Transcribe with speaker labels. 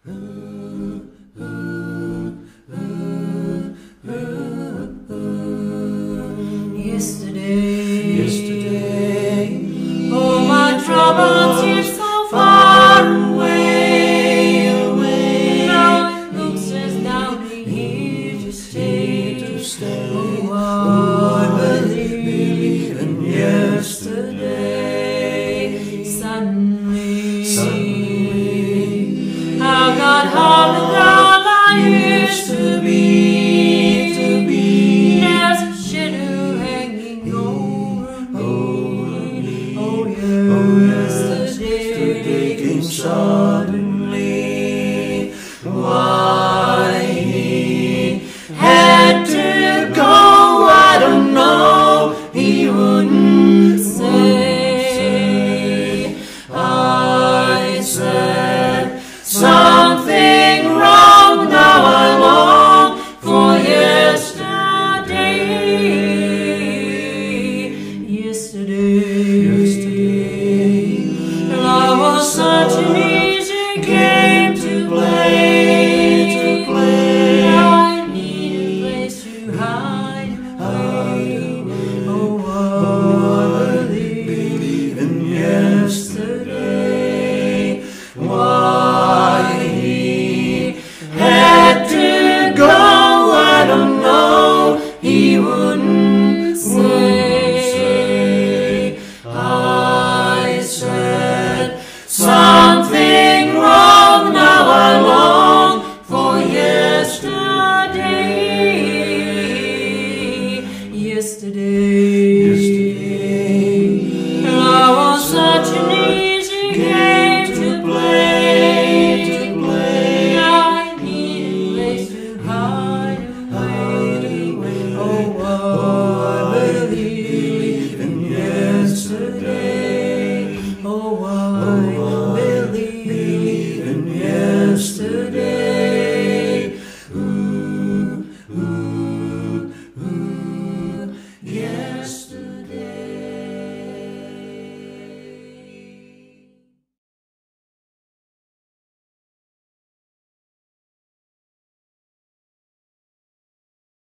Speaker 1: Yesterday, oh my troubles seem so far away, away. Now it looks as though they're here to stay. Oh, I believe in yesterday. Suddenly, I got home and all I used to be. There's a shadow hanging over me. Oh yes, yesterday came suddenly. Why he had to go, I don't know. He wouldn't say. I said something wrong. Now I long for yesterday. Love was such an easy game to play. Now I need a place to hide away. Oh, I believe in yesterday. Why he had to go, I don't know. He wouldn't say. I said something wrong. Now I long for yesterday. Love was such an easy game to play. Now I need a place to hide away. Oh,